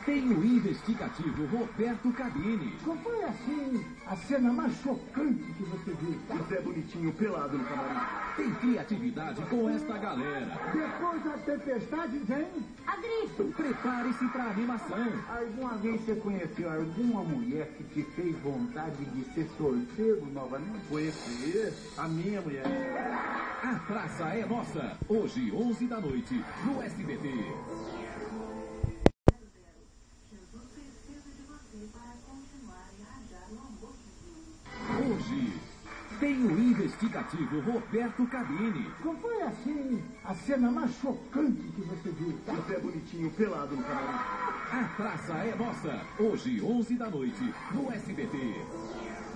tem o investigativo Roberto Cabini. Qual foi, assim, a cena mais chocante que você viu? O Zé Bonitinho pelado no camarim. Tem criatividade com esta galera. Depois da tempestade vem A gripe. Prepare-se para animação. Alguma vez você conheceu alguma mulher que te fez vontade de ser solteiro novamente? Conhecer a minha mulher. A praça é nossa. Hoje, 11 da noite, no SBT. Hoje, tem o investigativo Roberto Cabini. Qual foi, assim, a cena mais chocante que você viu? O Zé Bonitinho pelado no camarim. A praça é nossa. Hoje, 11 da noite, no SBT.